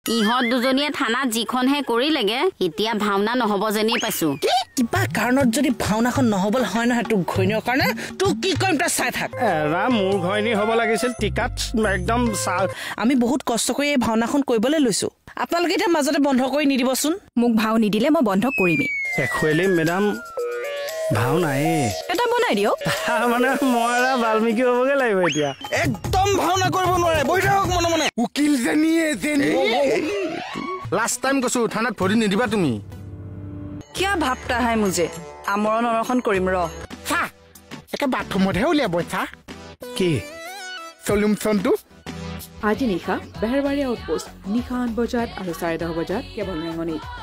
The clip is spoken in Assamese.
ইহঁত দুজনীয়ে থানাত যিখনহে কৰিলেগে এতিয়া ভাওনা নহব যেনি পাইছো কিবা কাৰণত যদি ভাওনাখন নহবল হয় নহয় তোক ঘৈণীৰ কাৰণে তোক কি কৰিম তই চাই থাক এৰা মোৰ ঘৈণী হ'ব লাগিছিল টিকাত একদম আমি বহুত কষ্ট কৰি এই ভাওনাখন কৰিবলৈ লৈছো আপোনালোকে এতিয়া মাজতে বন্ধ কৰি নিদিবচোন মোক ভাও নিদিলে মই বন্ধ কৰিমে এখুৱেলি মেডাম ভাও নাই এটা বনাই দিয়ক মানে মই বাল্মীকি হ'বগে লাগিব এতিয়া একদম ভাওনা কৰিব নোৱাৰে বহি থাকক মনে মনে উকিল জানিয়ে লাষ্ট টাইম কৈছো থানাত ভৰি নিদিবা তুমি কিয় ভাবতা হয় মুজে আমৰণ অনশন কৰিম ৰ চা একে বাথৰুমতহে উলিয়াব চা কি চলুমচনটো আজি নিশা বেহৰবাৰী আউটপোষ্ট নিশা 8 বজাত আৰু 10:30 বজাত কেৱল ৰেঙনিত